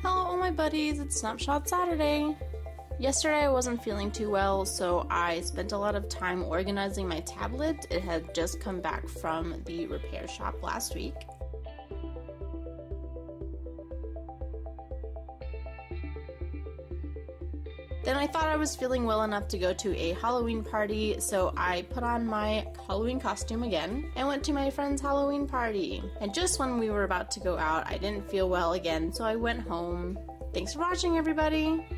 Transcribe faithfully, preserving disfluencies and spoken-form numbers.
Hello all my buddies, it's Snapshot Saturday! Yesterday I wasn't feeling too well, so I spent a lot of time organizing my tablet. It had just come back from the repair shop last week. Then I thought I was feeling well enough to go to a Halloween party, so I put on my Halloween costume again and went to my friend's Halloween party. And just when we were about to go out, I didn't feel well again, so I went home. Thanks for watching, everybody!